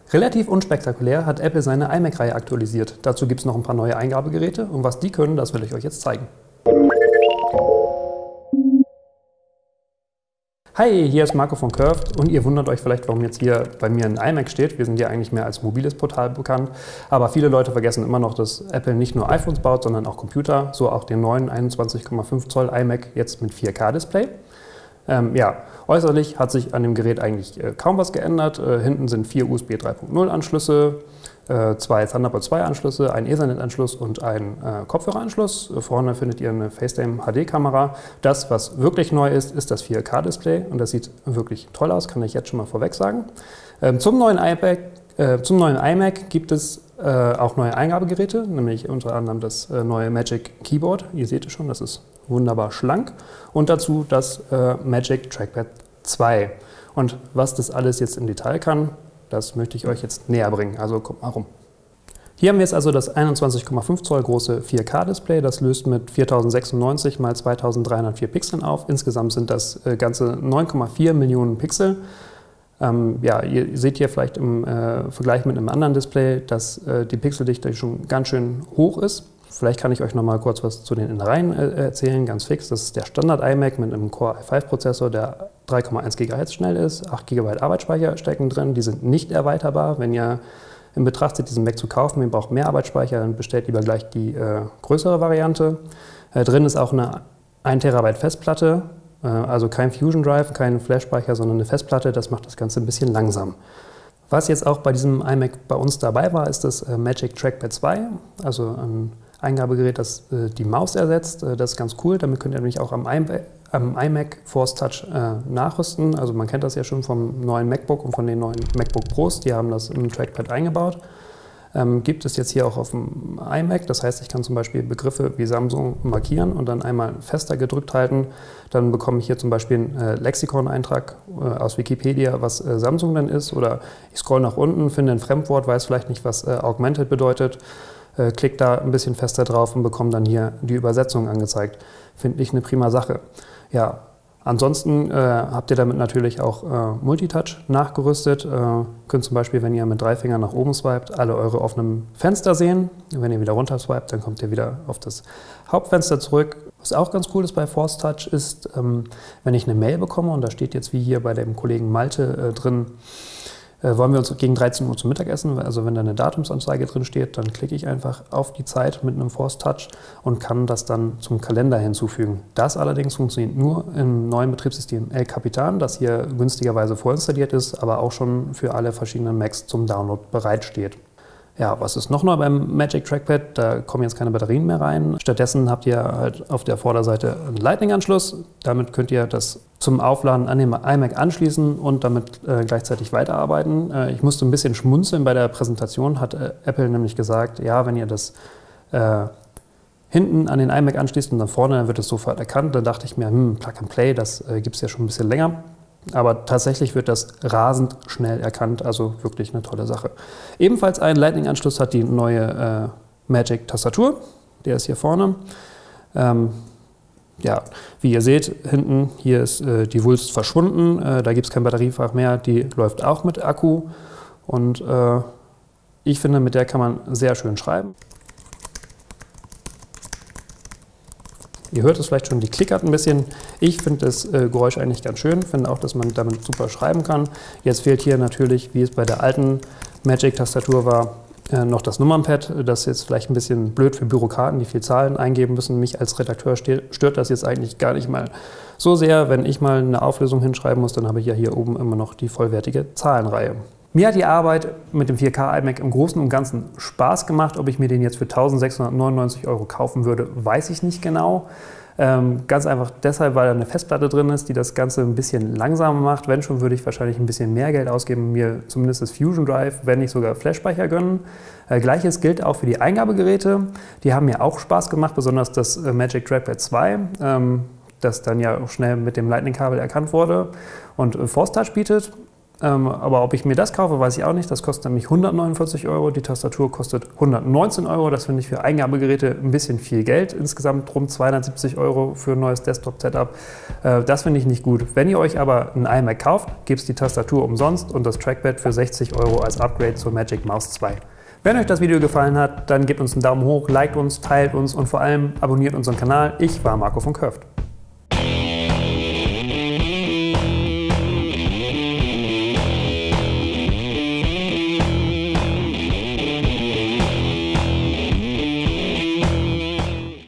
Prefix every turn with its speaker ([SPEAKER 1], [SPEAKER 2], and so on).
[SPEAKER 1] Relativ unspektakulär hat Apple seine iMac-Reihe aktualisiert. Dazu gibt es noch ein paar neue Eingabegeräte und was die können, das will ich euch jetzt zeigen. Hi, hier ist Marco von Curved und ihr wundert euch vielleicht, warum jetzt hier bei mir ein iMac steht. Wir sind ja eigentlich mehr als mobiles Portal bekannt, aber viele Leute vergessen immer noch, dass Apple nicht nur iPhones baut, sondern auch Computer, so auch den neuen 21,5 Zoll iMac jetzt mit 4K-Display. Äußerlich hat sich an dem Gerät eigentlich kaum was geändert. Hinten sind 4 USB 3.0 Anschlüsse, 2 Thunderbolt 2 Anschlüsse, ein Ethernet-Anschluss und ein Kopfhöreranschluss. Vorne findet ihr eine FaceTime HD-Kamera. Das, was wirklich neu ist, ist das 4K-Display und das sieht wirklich toll aus, kann ich jetzt schon mal vorweg sagen. Zum neuen iMac gibt es auch neue Eingabegeräte, nämlich unter anderem das neue Magic Keyboard. Ihr seht es schon, das ist wunderbar schlank. Und dazu das Magic Trackpad 2. Und was das alles jetzt im Detail kann, das möchte ich euch jetzt näher bringen. Also kommt mal rum. Hier haben wir jetzt also das 21,5 Zoll große 4K-Display. Das löst mit 4096 x 2304 Pixeln auf. Insgesamt sind das ganze 9,4 Millionen Pixel. Ihr seht hier vielleicht im Vergleich mit einem anderen Display, dass die Pixeldichte schon ganz schön hoch ist. Vielleicht kann ich euch noch mal kurz was zu den Innereien erzählen, ganz fix. Das ist der Standard-iMac mit einem Core i5-Prozessor, der 3,1 GHz schnell ist, 8 GB Arbeitsspeicher stecken drin. Die sind nicht erweiterbar. Wenn ihr in Betracht zieht, diesen Mac zu kaufen, ihr braucht mehr Arbeitsspeicher, dann bestellt lieber gleich die größere Variante. Drin ist auch eine 1 TB Festplatte, also kein Fusion Drive, kein Flash-Speicher, sondern eine Festplatte. Das macht das Ganze ein bisschen langsam. Was jetzt auch bei diesem iMac bei uns dabei war, ist das Magic Trackpad 2, also ein Eingabegerät, das die Maus ersetzt. Das ist ganz cool, damit könnt ihr nämlich auch am iMac Force Touch nachrüsten. Also man kennt das ja schon vom neuen MacBook und von den neuen MacBook Pros, die haben das im Trackpad eingebaut. Gibt es jetzt hier auch auf dem iMac, das heißt, ich kann zum Beispiel Begriffe wie Samsung markieren und dann einmal fester gedrückt halten. Dann bekomme ich hier zum Beispiel einen Lexikon-Eintrag aus Wikipedia, was Samsung denn ist. Oder ich scroll nach unten, finde ein Fremdwort, weiß vielleicht nicht, was Augmented bedeutet. Klickt da ein bisschen fester drauf und bekommt dann hier die Übersetzung angezeigt. Finde ich eine prima Sache. Ja, ansonsten habt ihr damit natürlich auch Multitouch nachgerüstet. Könnt zum Beispiel, wenn ihr mit 3 Fingern nach oben swiped, alle eure offenen Fenster sehen. Wenn ihr wieder runter swiped, dann kommt ihr wieder auf das Hauptfenster zurück. Was auch ganz cool ist bei Force Touch ist, wenn ich eine Mail bekomme, und da steht jetzt wie hier bei dem Kollegen Malte drin, wollen wir uns gegen 13 Uhr zum Mittagessen, also wenn da eine Datumsanzeige drin steht, dann klicke ich einfach auf die Zeit mit einem Force Touch und kann das dann zum Kalender hinzufügen. Das allerdings funktioniert nur im neuen Betriebssystem El Capitan, das hier günstigerweise vorinstalliert ist, aber auch schon für alle verschiedenen Macs zum Download bereitsteht. Ja, was ist noch neu beim Magic Trackpad? Da kommen jetzt keine Batterien mehr rein. Stattdessen habt ihr halt auf der Vorderseite einen Lightning-Anschluss. Damit könnt ihr das zum Aufladen an den iMac anschließen und damit gleichzeitig weiterarbeiten. Ich musste ein bisschen schmunzeln bei der Präsentation, hat Apple nämlich gesagt, ja, wenn ihr das hinten an den iMac anschließt und dann vorne, dann wird es sofort erkannt. Da dachte ich mir, Plug and Play, das gibt es ja schon ein bisschen länger. Aber tatsächlich wird das rasend schnell erkannt, also wirklich eine tolle Sache. Ebenfalls einen Lightning-Anschluss hat die neue Magic-Tastatur, der ist hier vorne. Wie ihr seht, hinten hier ist die Wulst verschwunden, da gibt es kein Batteriefach mehr, die läuft auch mit Akku und ich finde, mit der kann man sehr schön schreiben. Ihr hört es vielleicht schon, die klickert ein bisschen. Ich finde das Geräusch eigentlich ganz schön, finde auch, dass man damit super schreiben kann. Jetzt fehlt hier natürlich, wie es bei der alten Magic-Tastatur war, noch das Nummernpad. Das ist jetzt vielleicht ein bisschen blöd für Bürokraten, die viel Zahlen eingeben müssen. Mich als Redakteur stört das jetzt eigentlich gar nicht mal so sehr. Wenn ich mal eine Auflösung hinschreiben muss, dann habe ich ja hier oben immer noch die vollwertige Zahlenreihe. Mir hat die Arbeit mit dem 4K iMac im Großen und Ganzen Spaß gemacht. Ob ich mir den jetzt für 1.699 € kaufen würde, weiß ich nicht genau. Ganz einfach deshalb, weil da eine Festplatte drin ist, die das Ganze ein bisschen langsamer macht. Wenn schon, würde ich wahrscheinlich ein bisschen mehr Geld ausgeben und mir zumindest das Fusion Drive, wenn nicht sogar Flash-Speicher gönnen. Gleiches gilt auch für die Eingabegeräte. Die haben mir auch Spaß gemacht, besonders das Magic Trackpad 2. Das dann ja auch schnell mit dem Lightning-Kabel erkannt wurde und Force Touch bietet. Aber ob ich mir das kaufe, weiß ich auch nicht. Das kostet nämlich 149 Euro. Die Tastatur kostet 119 Euro. Das finde ich für Eingabegeräte ein bisschen viel Geld. Insgesamt rund 270 Euro für ein neues Desktop-Setup. Das finde ich nicht gut. Wenn ihr euch aber ein iMac kauft, gibt es die Tastatur umsonst und das Trackpad für 60 Euro als Upgrade zur Magic Mouse 2. Wenn euch das Video gefallen hat, dann gebt uns einen Daumen hoch, liked uns, teilt uns und vor allem abonniert unseren Kanal. Ich war Marco von Curved.